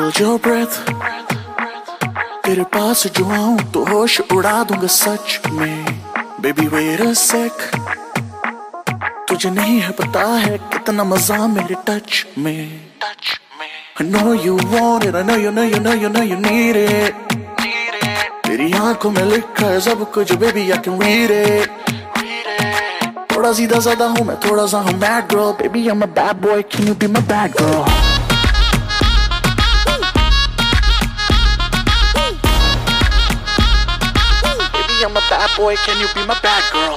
hold your breath, तेरे पास जो आऊं तो होश उड़ा दूंगा सच में। Baby wait a sec, तुझे नहीं है पता है कितना मजा मेरे टच में। I know you want it, I know you need it। तेरी आंखों में लिखा है सब कुछ baby I can read it। थोड़ा सीधा साधा हूँ मैं, थोड़ा सा हूँ bad girl, baby I'm a bad boy, can you be my bad girl? Baby I'm a bad boy, can you be my bad girl?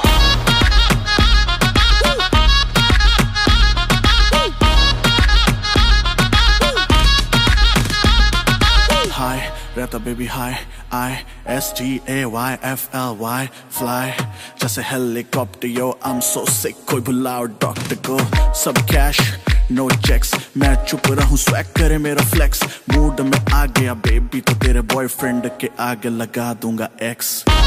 Hi, रहता baby hi, ISTAYFLY, fly जैसे helicopter yo, I'm so sick, कोई बुलाओ doctor को। सब cash no checks, मैं चुप रहूं swag करे मेरा flex। मूड में आ गया baby तो तेरे बॉयफ्रेंड के आगे लगा दूंगा X।